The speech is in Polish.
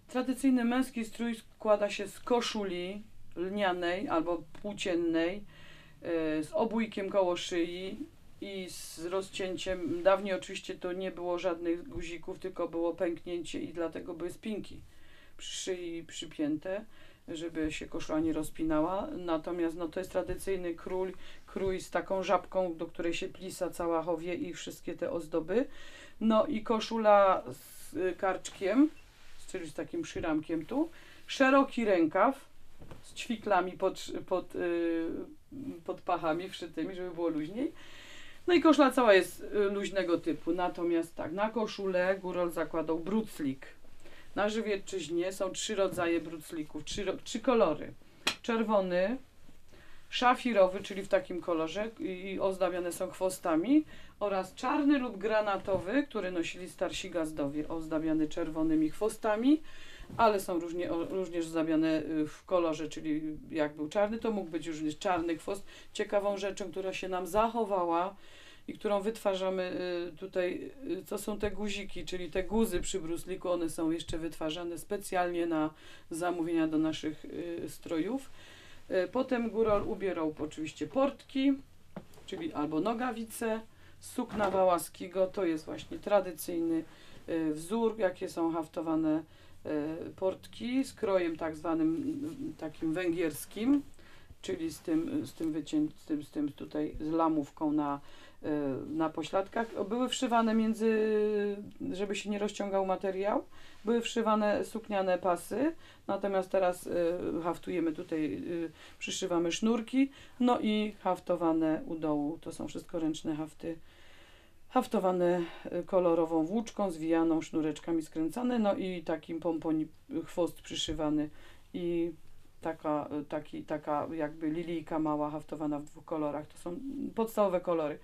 Tradycyjny męski strój składa się z koszuli lnianej albo płóciennej, z obujkiem koło szyi i z rozcięciem. Dawniej oczywiście to nie było żadnych guzików, tylko było pęknięcie i dlatego były spinki przy szyi przypięte, żeby się koszula nie rozpinała. Natomiast no, to jest tradycyjny krój z taką żabką, do której się plisa cała chowie i wszystkie te ozdoby. No i koszula z karczkiem, czyli z takim szyramkiem tu, szeroki rękaw z ćwiklami pod pachami wszytymi, żeby było luźniej. No i koszula cała jest luźnego typu. Natomiast tak, na koszulę górol zakładał bruclik. Na Żywiecczyźnie są 3 rodzaje bruclików, 3 kolory. Czerwony, szafirowy, czyli w takim kolorze i ozdabiane są chwostami, oraz czarny lub granatowy, który nosili starsi gazdowie, ozdabiany czerwonymi chwostami, ale są również ozdabiane w kolorze, czyli jak był czarny, to mógł być również czarny chwost. Ciekawą rzeczą, która się nam zachowała i którą wytwarzamy tutaj, to są te guziki, czyli te guzy przy brusliku, one są jeszcze wytwarzane specjalnie na zamówienia do naszych strojów. Potem górol ubierał oczywiście portki, czyli albo nogawice, sukna wałaskiego, to jest właśnie tradycyjny wzór, jakie są haftowane portki z krojem tak zwanym takim węgierskim, czyli z tym tutaj z lamówką na pośladkach. Były wszywane żeby się nie rozciągał materiał, były wszywane sukniane pasy, natomiast teraz haftujemy tutaj, przyszywamy sznurki, no i haftowane u dołu, to są wszystko ręczne hafty, haftowane kolorową włóczką, zwijaną sznureczkami skręcane, no i takim pomponi chwost przyszywany i taka jakby lilijka mała haftowana w 2 kolorach. To są podstawowe kolory.